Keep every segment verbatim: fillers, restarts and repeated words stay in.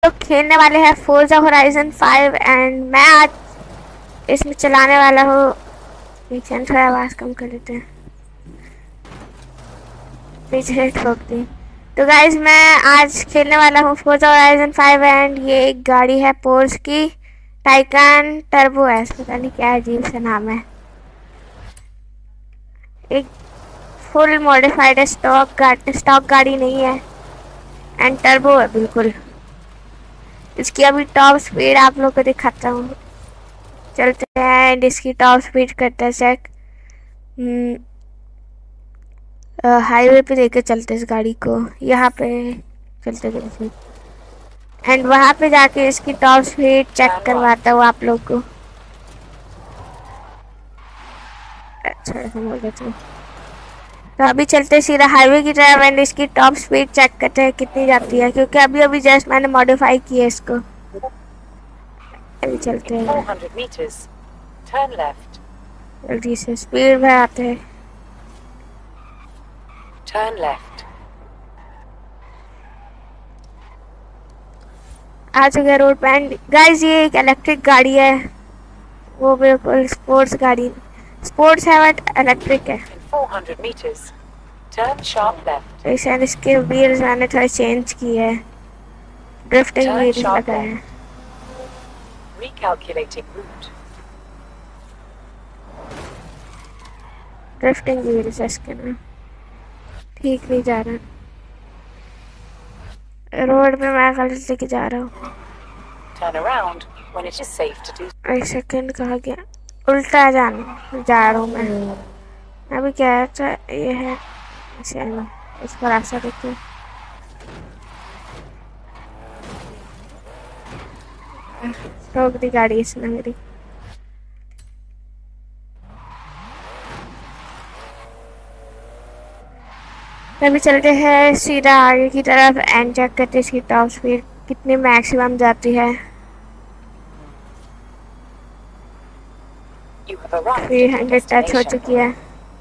लोग खेलने वाले हैं फोर्जा होराइजन फाइव एंड मैं आज इसमें चलाने वाला हूँ। पीछे थोड़ा आवाज़ कम कर लेते हैं, पीछे से ठोक दी। तो गाइज मैं आज खेलने वाला हूँ फोर्जा होराइजन फाइव एंड ये एक गाड़ी है पोर्श की, टाइकान टर्बो है, पता नहीं क्या अजीब सा नाम है। एक फुल मॉडिफाइड स्टॉक गाड़ी स्टॉक गाड़ी नहीं है एंड टर्बो है बिल्कुल। इसकी अभी टॉप स्पीड आप लोग को दिखाता हूँ, चलते हैं एंड इसकी टॉप स्पीड करते हैं चेक। हाईवे पे लेके चलते इस गाड़ी को, यहाँ पे चलते चलते एंड वहाँ पे जाके इसकी टॉप स्पीड चेक करवाता हूँ आप लोग को। अच्छा समझ लेते हैं। तो अभी चलते सीधा हाईवे की तरफ एंड इसकी टॉप स्पीड चेक करते हैं कितनी जाती है, क्योंकि अभी अभी जस्ट मैंने मॉडिफाई की है इसको। अभी चलते हैं जल्दी से, स्पीड में आते हैं। Turn left. आ चुके रोड पे एंड गाइस ये एक इलेक्ट्रिक गाड़ी है, वो बिल्कुल स्पोर्ट्स गाड़ी स्पोर्ट्स है बट इलेक्ट्रिक है। four hundred meters. Turn sharp left. ऐसे इसके व्हील्स मैंने थोड़े चेंज किए हैं, ड्रिफ्टिंग व्हील्स लगाए हैं। Recalculating route. ड्रिफ्टिंग व्हील्स है इसके ना, ठीक नहीं जा रहा रोड पे, मैं गलत लेके जा रहा हूँ। Turn around when it is safe to do. एक सेकंड कहाँ गया, उल्टा जान जा रहा हूँ मैं। अभी क्या है तो ये है इसे इस पर रास्ता देखते रोक दी गाड़ी इसने मेरी। अभी चलते हैं सीधा आगे की तरफ एंड चेक करते इसकी टॉप स्पीड कितनी मैक्सिमम जाती है। थ्री हंड्रेड टच हो चुकी है,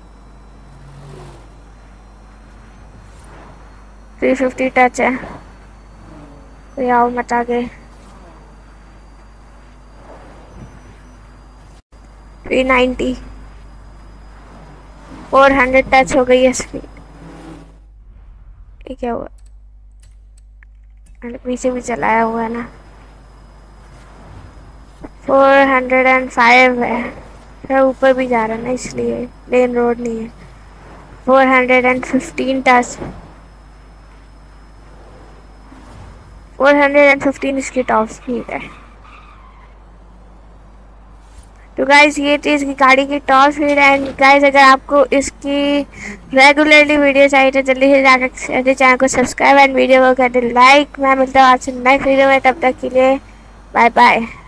थ्री फिफ्टी टच है, तो आओ मत आगे। Three ninety, four hundred touch हो गई है स्पीड। ये क्या हुआ, मैंने पीछे भी चलाया हुआ है ना। फोर हंड्रेड एंड फाइव है, थोड़ा ऊपर भी जा रहा है ना इसलिए, लेन रोड नहीं है। Four hundred and fifteen touch, four hundred and fifteen इसकी टॉप स्पीड है। तो गाइज ये थी इसकी गाड़ी की टॉप स्पीड एंड गाइज अगर आपको इसकी रेगुलरली वीडियो चाहिए तो जल्दी से जाकर चैनल को सब्सक्राइब एंड वीडियो को कर दे लाइक। मैं मिलता हूँ आपसे नेक्स्ट वीडियो में, तब तक के लिए बाय बाय।